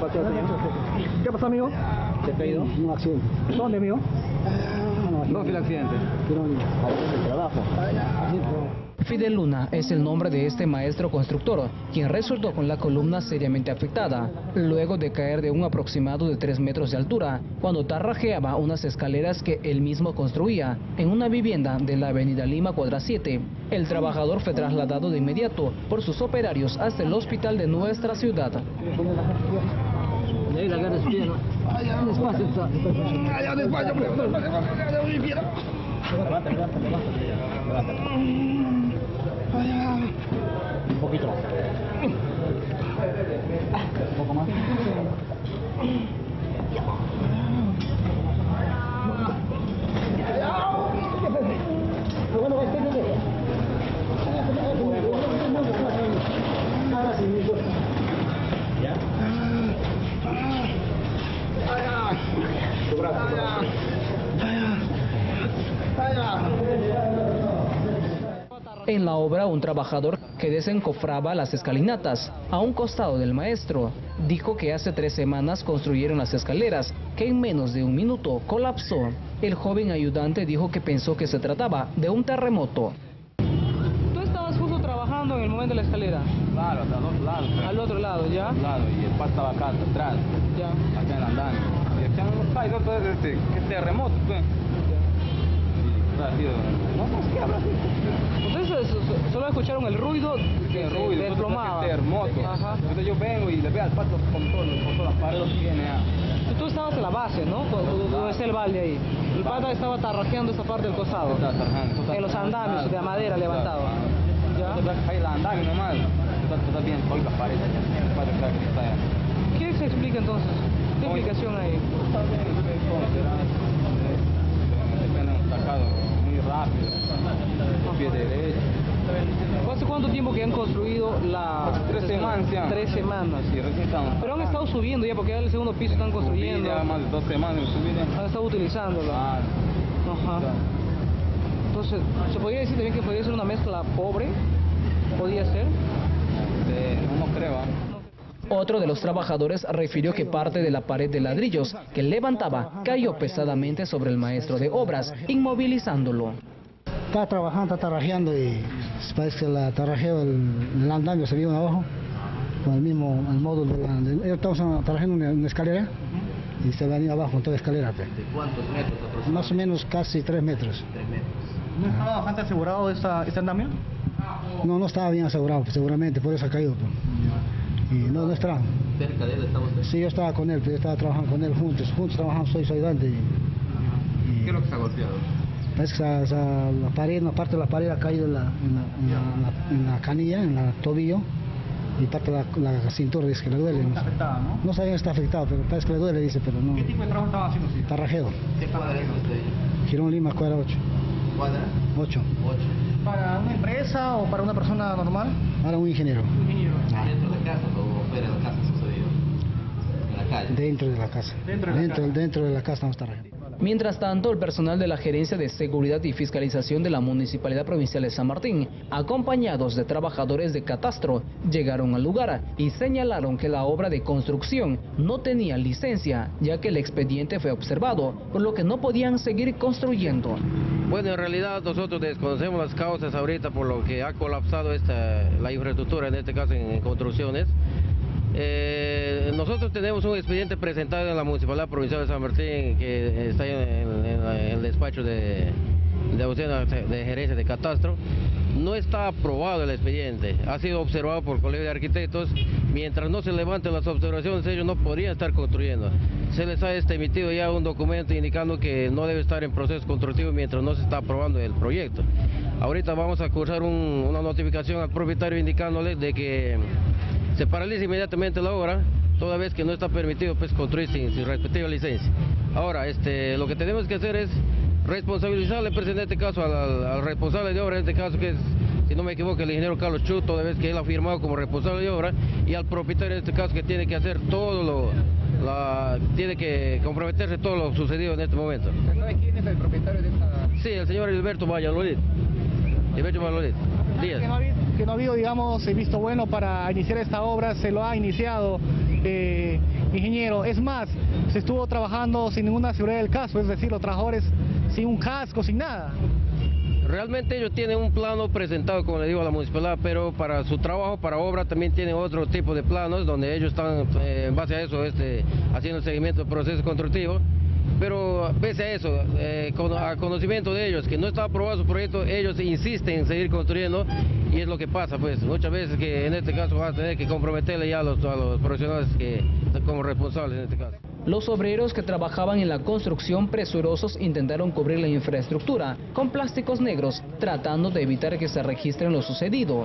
gracias, señor. ¿Qué pasó, amigo? ¿Se ha caído? Un accidente. ¿Dónde, amigo? No fue el accidente. El trabajo. Fidel Luna es el nombre de este maestro constructor, quien resultó con la columna seriamente afectada, luego de caer de un aproximado de 3 metros de altura, cuando tarrajeaba unas escaleras que él mismo construía en una vivienda de la avenida Lima Cuadra 7. El trabajador fue trasladado de inmediato por sus operarios hasta el hospital de nuestra ciudad. De ahí la gana es bien, ¿no? Despacio, despacio, Levanta. Un poquito más. Un poco más. ¿Ya? Tu brazo. En la obra, un trabajador que desencofraba las escalinatas a un costado del maestro dijo que hace 3 semanas construyeron las escaleras, que en menos de un minuto colapsó. El joven ayudante dijo que pensó que se trataba de un terremoto. ¿Tú estabas justo trabajando en el momento de la escalera? Claro, al otro lado. Al otro lado, ¿ya? Al lado, y el pasto estaba acá atrás, Ya. acá en el andamio. Y acá no caído todo este terremoto, pues. Y ha sido, no sé, habrá sido. Ustedes solo escucharon el ruido que ruido, desplomaba. terremoto. Ajá. Entonces yo vengo y le veo al pasto con todas las paredes que tiene. Tú estabas en la base, ¿no? Donde está el balde ahí. El pata estaba tarrajeando esa parte del costado. En los andamios de madera levantado. ¿Ya? Ahí el andamio nomás. Está bien, con las paredes. ¿Qué se explica entonces? ¿Qué explicación hay? Depende de un sacado muy rápido. Pie derecho. ¿Hace cuánto tiempo que han construido la...? 3 semanas ya. 3 semanas. Y recién estamos. Pero han estado subiendo ya, porque ya el segundo piso están construyendo. Ya más de 2 semanas subí ya. Han estado utilizándolo. Ajá. Entonces, ¿se podría decir también que podría ser una mezcla pobre? ¿Podría ser? No creo. Otro de los trabajadores refirió que parte de la pared de ladrillos que levantaba cayó pesadamente sobre el maestro de obras, inmovilizándolo. Está trabajando, está tarrajeando y parece que la tarrajeo, el andamio se vino abajo con el mismo el módulo de estamos tarrajeando una escalera y se venía abajo con toda la escalera. ¿De cuántos metros aproximadamente? Más o menos casi 3 metros. 3 metros. ¿No estaba bastante asegurado este andamio? No estaba bien asegurado, pues, seguramente, por eso ha caído. Pues. Y no estaba. ¿Cerca de él estaba usted? Sí, yo estaba con él, yo estaba trabajando con él juntos trabajamos, soy su ayudante. ¿Qué es lo que se ha golpeado? Parece que la pared, una parte de la pared ha caído en la canilla, en el tobillo, y parte de la cintura, dice que le duele. Está afectada, ¿no? No sabía que está afectado, pero parece que le duele, dice, pero no. ¿Qué tipo de trabajo estaba haciendo? Sí? Tarrajeo. ¿Qué cuadra es usted? Girón Lima, cuadra 8. ¿Cuadra? 8. 8. ¿Para una empresa o para una persona normal? Ahora un ingeniero. Ingeniero. ¿Dentro de casa o fuera de la casa sucedido? ¿En la calle? Dentro de la casa. Dentro de la casa estamos tarrajeando. Mientras tanto, el personal de la Gerencia de Seguridad y Fiscalización de la Municipalidad Provincial de San Martín, acompañados de trabajadores de catastro, llegaron al lugar y señalaron que la obra de construcción no tenía licencia, ya que el expediente fue observado, por lo que no podían seguir construyendo. Bueno, en realidad nosotros desconocemos las causas ahorita por lo que ha colapsado la infraestructura, en este caso en construcciones. Nosotros tenemos un expediente presentado en la Municipalidad Provincial de San Martín que está en el despacho de gerencia de catastro. No está aprobado el expediente, ha sido observado por el Colegio de Arquitectos. Mientras no se levanten las observaciones, ellos no podrían estar construyendo. Se les ha emitido ya un documento indicando que no debe estar en proceso constructivo mientras no se está aprobando el proyecto. Ahorita vamos a cursar una notificación al propietario indicándole de que se paraliza inmediatamente la obra, toda vez que no está permitido pues construir sin respectiva licencia. Ahora, lo que tenemos que hacer es responsabilizarle, pues, en este caso al responsable de obra, en este caso que es, si no me equivoco, el ingeniero Carlos Chu, toda vez que él ha firmado como responsable de obra, y al propietario en este caso que tiene que hacer todo tiene que comprometerse todo lo sucedido en este momento. ¿Sabe quién es el propietario de esta...? Sí, el señor Hilberto Valladolid. Díaz. Que no ha habido, digamos, visto bueno para iniciar esta obra, se lo ha iniciado. ingeniero. Es más, se estuvo trabajando sin ninguna seguridad del caso, es decir, los trabajadores sin un casco, sin nada. Realmente ellos tienen un plano presentado, como le digo, a la municipalidad, pero para su trabajo, para obra, también tienen otro tipo de planos, donde ellos están, en base a eso, haciendo el seguimiento del proceso constructivo. Pero pese a eso, a conocimiento de ellos, que no está aprobado su proyecto, ellos insisten en seguir construyendo, y es lo que pasa, pues, muchas veces que en este caso van a tener que comprometerle ya a los profesionales que como responsables en este caso. Los obreros que trabajaban en la construcción presurosos intentaron cubrir la infraestructura con plásticos negros, tratando de evitar que se registre lo sucedido.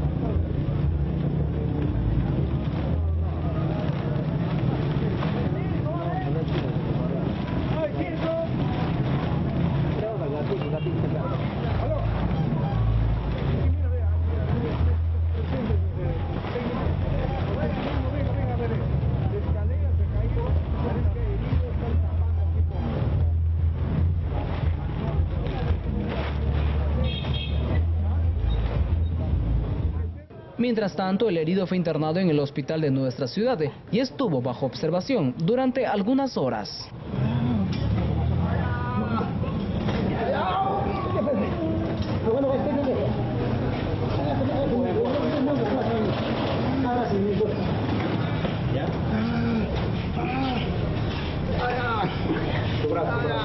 Mientras tanto, el herido fue internado en el hospital de nuestra ciudad y estuvo bajo observación durante algunas horas. Tu brazo.